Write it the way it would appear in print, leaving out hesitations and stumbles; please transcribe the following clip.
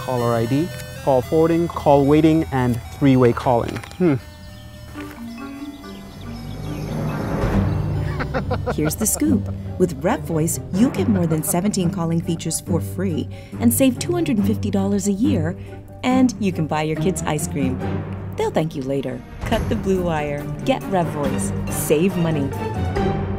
caller ID, call forwarding, call waiting, and three-way calling. Here's the scoop. With Revoice, you get more than 17 calling features for free and save $250 a year, and you can buy your kids ice cream. They'll thank you later. Cut the blue wire. Get Revoice. Save money.